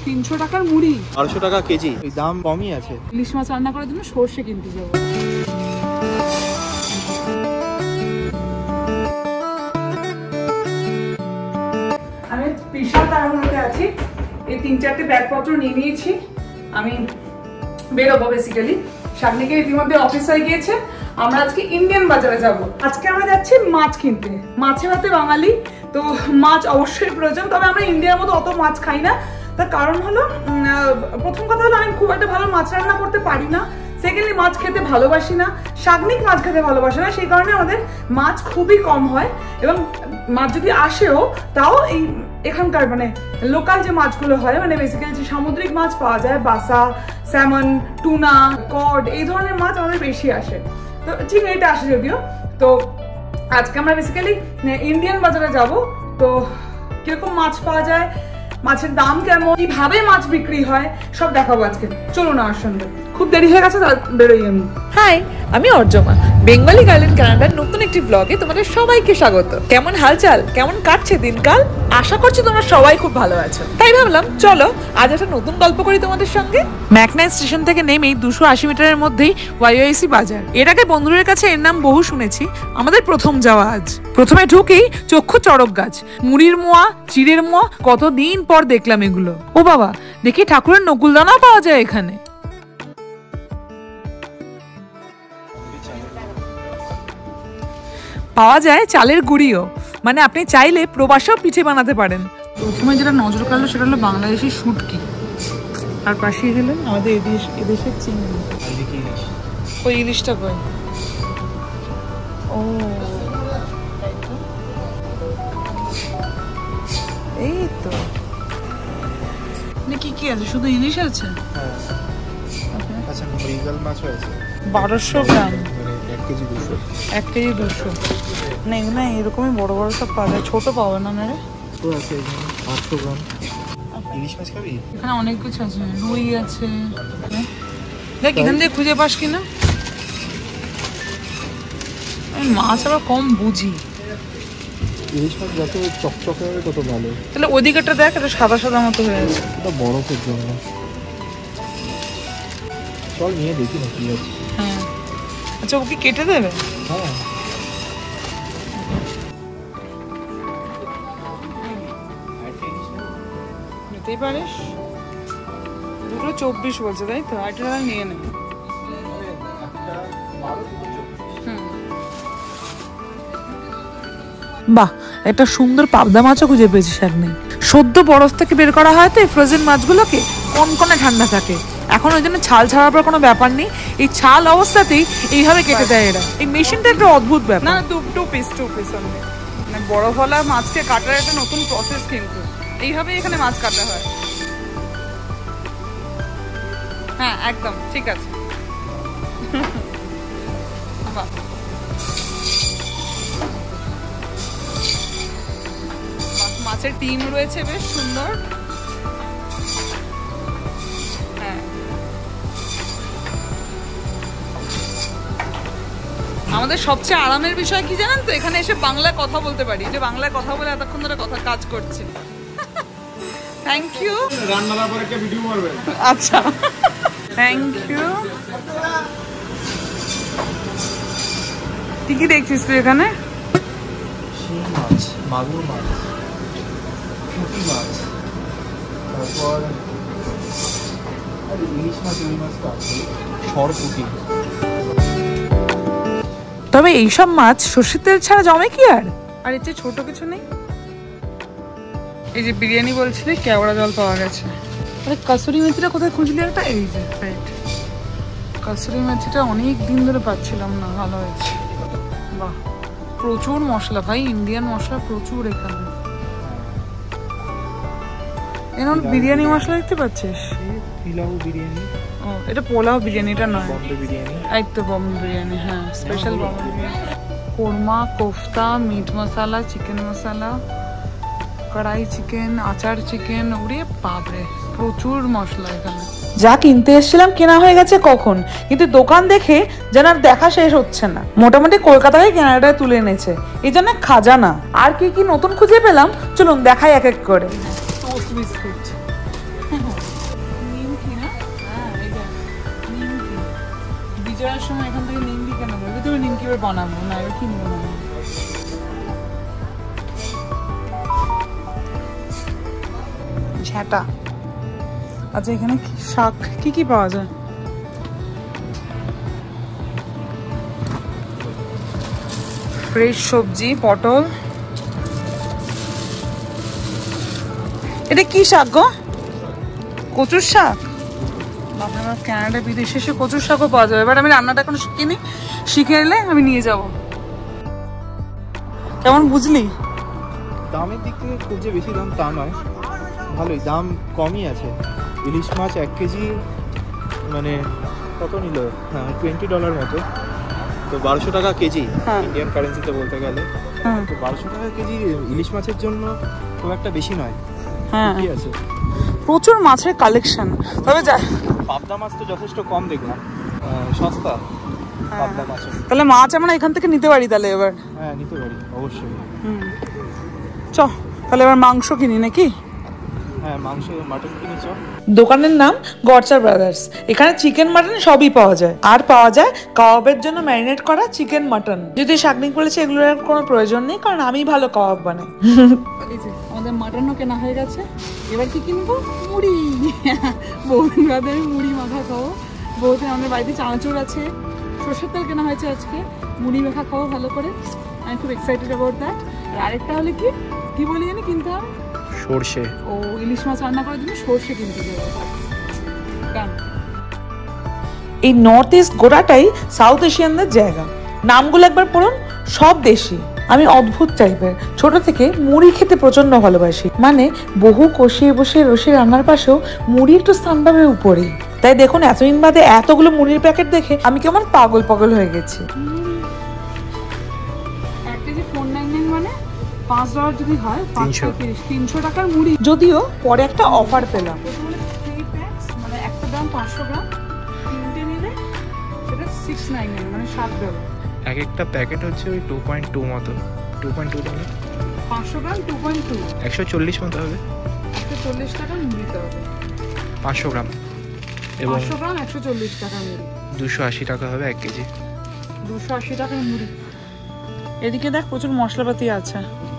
300 টাকার মুড়ি, 250 টাকা কেজি। এই দাম কমই আছে। ইলিশ মাছ রান্না করার জন্য সর্ষে কিনতে যাবো। আমি বিশাল তাড়াহুড়োতে আছি, এই 3-4টে ব্যাগপত্র নিয়ে নিয়েছি, আমি বেরোবো বেসিক্যালি। শাগনিকের ইতিমধ্যে অফিস হয়ে গিয়েছে, আমরা আজকে ইন্ডিয়ান বাজারে যাব। আজকে আমরা যাচ্ছি মাছ কিনতে, মাছে ভাতে বাঙালি তো মাছ অবশ্যই প্রয়োজন। তবে আমরা ইন্ডিয়ার মতো অত মাছ খাই না, তার কারণ হলো প্রথম কথা হলো আমি খুব একটা ভালো মাছ রান্না করতে পারি না, সেকেন্ডলি মাছ খেতে ভালোবাসি না, শাগনিক মাছ খেতে ভালোবাসে না, সেই কারণে আমাদের মাছ খুবই কম হয়। এবং মাছ যদি আসেও তাও এই এখানকার মানে লোকাল যে মাছগুলো হয়, মানে বেসিক্যালি যে সামুদ্রিক মাছ পাওয়া যায়, বাসা, স্যামন, টুনা, কড, এই ধরনের মাছ আমাদের বেশি আসে। তো ঠিক এটা আসে যদিও। তো আজকে আমরা বেসিক্যালি ইন্ডিয়ান বাজারে যাব। তো কিরকম মাছ পাওয়া যায়, মাছের দাম কেমন, কিভাবে মাছ বিক্রি হয়, সব দেখাবো আজকে। চলুন আমার সঙ্গে, খুব দেরি হয়ে গেছে, বেরোই আমি। হাই, আমি অর্জমা, বেঙ্গলি গার্ল ইন কানাডার নতুন একটি ব্লগে তোমাদের সবাইকে স্বাগত। কেমন হালচাল, কেমন কাটছে দিনকাল? আশা করছি তোমরা সবাই খুব ভালো আছো। তাই ভাবলাম চলো আজ একটা নতুন গল্প করি তোমাদের সঙ্গে। ম্যাকনাইট স্টেশন থেকে নেমেই 280 মিটারের মধ্যেই ওয়াইওআইসি বাজার। এর আগে বন্ধুদের কাছে এর নাম বহু শুনেছি, আমাদের প্রথম যাওয়া আজ। প্রথমে ঢুকেই চক্ষু চড়ক গাছ, মুড়ির মোয়া, চিড়ের মোয়া, কতদিন পর দেখলাম এগুলো। ও বাবা, দেখি ঠাকুরের নকুলদানাও পাওয়া যায় এখানে। পাওয়া যায় চালের গুঁড়িও, মানে আপনি চাইলে প্রবাসেও পিঠে বানাতে পারেন। প্রথমে যেটা নজর কাড়লো সেটা হলো বাংলাদেশি শুটকি, আর পাশে গেলেন আমাদের এদেশের চিংড়ি। ওই ইলিশটা কই? ও এই তো, কি কি আছে? শুধু ইলিশ আছে? আচ্ছা, মৃগেল মাছও আছে। 1200 গ্রাম, 1 কেজি 200। 1 কেজি 200। না এগুলো এরকমই বড় বড় সব পাওয়া যায়, ছোট পাওয়া না রে? তো আছে এখানে 800 গ্রাম। ইলিশ মাছ খাবি? এখানে অনেক কিছু আছে, রুই আছে, দেখ এখান থেকে খুঁজে পাস কিনা। আমি মাছ আবার কম বুঝি। ইলিশ মাছ যত চকচকে হবে তত ভালো। তাহলে ওই দিকটা দেখ, এটা সাদা সাদা মতো হয়ে আছে। এটা বরফের জন্য। চল নিয়ে দেখি না কি আছে। হ্যাঁ, আচ্ছা ওকে কেটে দেবে? হ্যাঁ, নিতেই পারিস। 224 বলছে, তাই তো? আরেকটা নিয়ে নে। বাহ, একটা সুন্দর পাবদা মাছও খুঁজে পেয়েছি সামনে। সদ্য বরফ থেকে বের করা হয় তো এই ফ্রোজেন মাছগুলোকে, কনকনে ঠান্ডা থাকে এখন, ওই জন্য ছাল ছাড়ার পর কোনো ব্যাপার নেই, এই ছাল অবস্থাতেই এইভাবে কেটে দেয় এরা। এই মেশিনটা একটা অদ্ভুত ব্যাপার। না, টু পিস অনলি। মানে বরফওয়ালা মাছকে কাটার একটা নতুন প্রসেস, কিন্তু এইভাবে এখানে মাছ কাটা হয়। হ্যাঁ একদম ঠিক আছে। মাছের টিম রয়েছে বেশ সুন্দর। হ্যাঁ, আমাদের সবচেয়ে আরামের বিষয় কি জানেন তো? এখানে এসে বাংলায় কথা বলতে পারি, যে বাংলায় কথা বলে এতক্ষণ ধরে কাজ করছি। Thank you. রান্নার পরে একটা ভিডিও করবে। আচ্ছা, থ্যাংক ইউ। কি দেখছিস তুই এখানে? শিং মাছ, মাগুর মাছ, পুঁটি মাছ, তারপর ইলিশ মাছ, রুই মাছ তো আছে, সরপুঁটি। তবে এইসব মাছ সর্ষের তেল ছাড়া জমে কি আর? আর এর চেয়ে ছোট কিছু নেই। এই যে বিরিয়ানি বলছিলে, কেওড়া জল পাওয়া গেছে। আরে কাসুরি মেথিটা কোথায় খুঁজলি একটা? এই যে রাইট, কাসুরি মেথিটা অনেক দিন ধরে পাচ্ছিলাম না, ভালো হয়েছে। বাহ, প্রচুর মশলা ভাই, ইন্ডিয়ান মশলা প্রচুর এখানে। এরকম বিরিয়ানি মশলা দেখতে পাচ্ছিস? পিলাউ বিরিয়ানি। ও, এটা পোলাও বিরিয়ানিটা নয়, বম্বে বিরিয়ানি। এই তো বম্বে বিরিয়ানি। হ্যাঁ, special Bombay biryani. Korma, kofta, meat masala, chicken masala, kadai chicken, আচার চিকেন, ওরে বাপরে প্রচুর মশলা এখানে। যা কিনতে এসেছিলাম কেনা হয়ে গেছে কখন, কিন্তু দোকান দেখে যেন আর দেখা শেষ হচ্ছে না। মোটামুটি কলকাতায় কেনাডায় তুলে এনেছে, এই জন্য খাজানা। আর কি কি নতুন খুঁজে পেলাম চলুন দেখাই এক এক করে। টোস্ট বিস্কুট, বিজয়ের সময় এখান থেকে নিমকি কেন বলবি? তুমি নিমকি এবার বানাবো না, এবার কিনবো না। ঝাঁটা। আচ্ছা এখানে শাক কি কি পাওয়া যায়? ফ্রেশ সবজি, পটল। এটা কি শাক গো? কচুর শাক। বাবা, আমার কানাডা বিদেশে এসে কচুর শাকও পাওয়া যাবে। এবার আমি রান্নাটা এখন শিখিনি, শিখে এলে আমি নিয়ে যাব। কেমন বুঝলি? দামের দিক থেকে খুব যে বেশি দাম তা নয়, ভালোই দাম, কমই আছে। ইলিশ মাছ 1 কেজি মানে কত নিল? হ্যাঁ $20 মতো, তো 1200 টাকা কেজি ইন্ডিয়ান কারেন্সিতে বলতে গেলে। তো 1200 টাকা কেজি ইলিশ মাছের জন্য খুব একটা বেশি নয়। হ্যাঁ, ঠিক আছে, প্রচুর মাছের কালেকশন। তবে পাবদা মাছ তো যথেষ্ট কম দেখলাম, সস্তা পাবদা মাছ। তাহলে মাছ আমরা এখান থেকে নিতে পারি তাহলে এবার? হ্যাঁ নিতে পারি অবশ্যই। চ তাহলে এবার মাংস কিনি নাকি? হ্যাঁ মাংস, মাটন কিনে চ। দোকানের নাম গডচার ব্রাদার্স। এখানে চিকেন মাটন সবই পাওয়া যায়, আর পাওয়া যায় কাবাবের জন্য ম্যারিনেট করা চিকেন মাটন। যদি শাকনিক বলেছে এগুলোর কোনো প্রয়োজন নেই, কারণ আমি ভালো কাবাব বানাই। এই যে আমাদের মাটনও কেনা হয়ে গেছে। এবার কি কিনবো? মুড়ি। বৌদিরাদের মুড়ি মাখা খাবো। বৌদি আমাদের বাড়িতে চানাচুর আছে, সরষের তেল কেনা হয়েছে আজকে, মুড়ি মাখা খাবো ভালো করে। আমি খুব এক্সাইটেড অ্যাবাউট দ্যাট। আর আরেকটা হলে কি বলি জানি কিনতে হবে? সর্ষে। ও ইলিশ মাছ রান্না করার জন্য সর্ষে কিনতে যাবো। এই নর্থ ইস্ট গোটাটাই সাউথ এশিয়ানদের জায়গা। নামগুলো একবার পড়ুন, সব দেশি। আমি অদ্ভুত টাইপের, ছোট থেকে মুড়ি খেতে প্রচন্ড ভালোবাসি। মানে বহু কষিয়ে বসে রসে রান্নার পাশেও মুড়ি একটু স্থান পাবে উপরেই। তাই দেখুন এতদিন বাদে এতগুলো মুড়ির প্যাকেট দেখে আমি কেমন পাগল পাগল হয়ে গেছি। মানে $5 যদি হয়, 300 টাকার মুড়ি। যদিও পরে একটা অফার পেলাম, মানে একটা দাম 500 গ্রাম, তিনটে নিলে সেটা $6.99, মানে $7। এক একটা প্যাকেট হচ্ছে ওই 2.2 মতো, 2.2 দাম, 500 গ্রাম 2.2, 140 মতো হবে। 140 টাকা মুড়িতে হবে 500 গ্রাম, এবং 500 গ্রাম 140 টাকা মুড়ি। 280 টাকা হবে 1 কেজি। 280 টাকার মুড়ি। এদিকে দেখ প্রচুর মশলাপাতি আছে।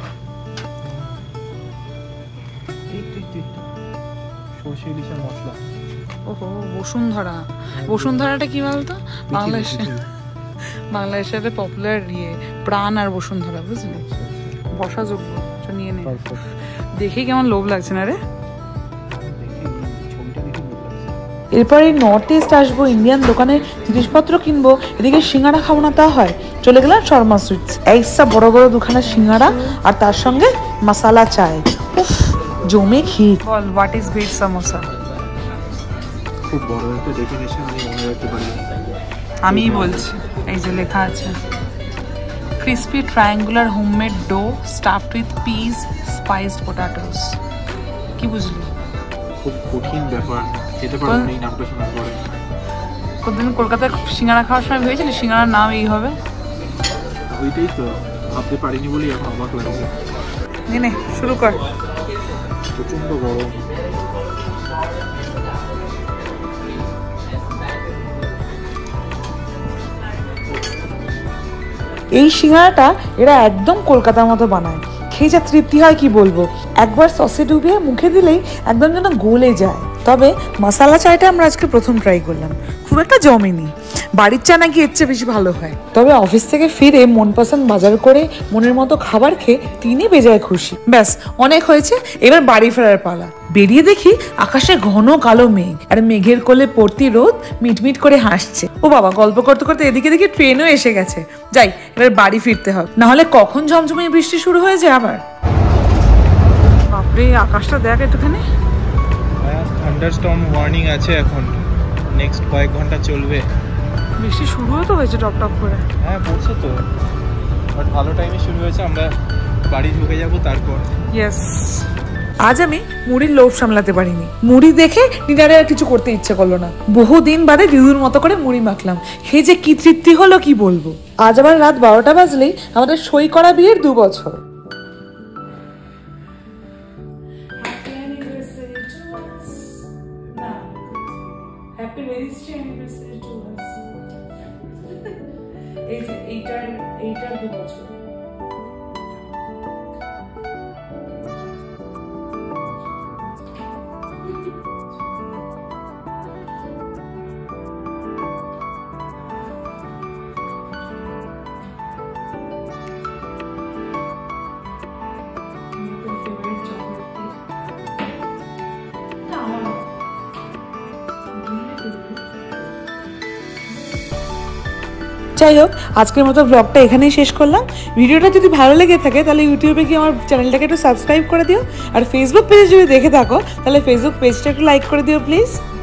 সর্ষে ইলিশের মশলা। ওহো, বসুন্ধরাটা কি বলতো? বাংলাদেশের পপুলার প্রাণ আর বসুন্ধরা, বুঝলি? বসাযোগ্য, নিয়ে নে। দেখে কেমন লোভ লাগছে না রে? এরপর এই নর্থ ইস্ট আসবো, ইন্ডিয়ান দোকানে জিনিসপত্র কিনবো, এদিকে সিঙ্গারা খাবো না তা হয়। চলে গেলাম শর্মা সুইটস। এইসা বড় বড় দুখানা সিঙ্গারা আর তার সঙ্গে মশালা চায়, উফ জমে ক্ষীর। বল, হোয়াট ইজ ভেজ সামোসা? খুব বড় একটা ডেফিনেশন আমি মনে রাখতে পারি। আমিই বলছি, এই যে লেখা আছে, crispy triangular homemade dough stuffed with peas spiced potatoes. কি বুঝলি? খুব কঠিন ব্যাপার, খেতে পারবো না এই নামটা শোনার পরে। কোনদিন কলকাতায় সিঙ্গারা খাওয়ার সময় ভেবেছিলি সিঙ্গারার নাম এই হবে? ওইটাই তো ভাবতে পারিনি বলেই এখন অবাক লাগছে। নে শুরু কর। প্রচন্ড গরম। এই সিঙ্গারাটা এরা একদম কলকাতার মতো বানায়, খেয়ে যা তৃপ্তি হয় কি বলবো। একবার সসে ডুবিয়ে মুখে দিলেই একদম যেন গলে যায়। তবে মশালা চায়টা আমরা আজকে প্রথম ট্রাই করলাম, খুব একটা জমেনি। বাড়ির চা নাকি এর চেয়ে বেশি ভালো হয়। তবে অফিস থেকে ফিরে মন পছন্দ বাজার করে মনের মতো খাবার খেয়ে তিনি বেজায় খুশি। ব্যাস অনেক হয়েছে, এবার বাড়ি ফেরার পালা। বেরিয়ে দেখি আকাশে ঘন কালো মেঘ, আর মেঘের কোলে পড়তি রোদ মিটমিট করে হাসছে। ও বাবা, গল্প করতে করতে এদিকে দেখি ট্রেনও এসে গেছে। যাই, এবার বাড়ি ফিরতে হবে, নাহলে কখন ঝমঝমে বৃষ্টি শুরু হয়ে যায় আবার। বাপরে, আকাশটা দেখ একটুখানি। থান্ডারস্টর্ম ওয়ার্নিং আছে এখন, নেক্সট কয়েক ঘন্টা চলবে। বৃষ্টি শুরুও তো হয়েছে টপ টপ করে। হ্যাঁ পড়ছে তো, বাট ভালো টাইমে শুরু হয়েছে। আমরা বাড়ি ঢুকে যাব তারপর। ইয়েস। আজ আমি মুড়ির লোভ সামলাতে পারিনি। মুড়ি দেখে ডিনারে আর কিছু করতে ইচ্ছে করলো না। বহুদিন বাদে দিদুর মতো করে মুড়ি মাখলাম, খেয়ে যে কি তৃপ্তি হলো কি বলবো। আজ আবার রাত 12টা বাজলেই আমাদের সই করা বিয়ের 2 বছর। এই যে এইটার 2 বছর। যাই হোক, আজকের মতো ব্লগটা এখানেই শেষ করলাম। ভিডিওটা যদি ভালো লেগে থাকে তাহলে ইউটিউবে গিয়ে আমার চ্যানেলটাকে একটু সাবস্ক্রাইব করে দিও, আর ফেসবুক পেজে যদি দেখে থাকো তাহলে ফেসবুক পেজটা একটু লাইক করে দিও প্লিজ।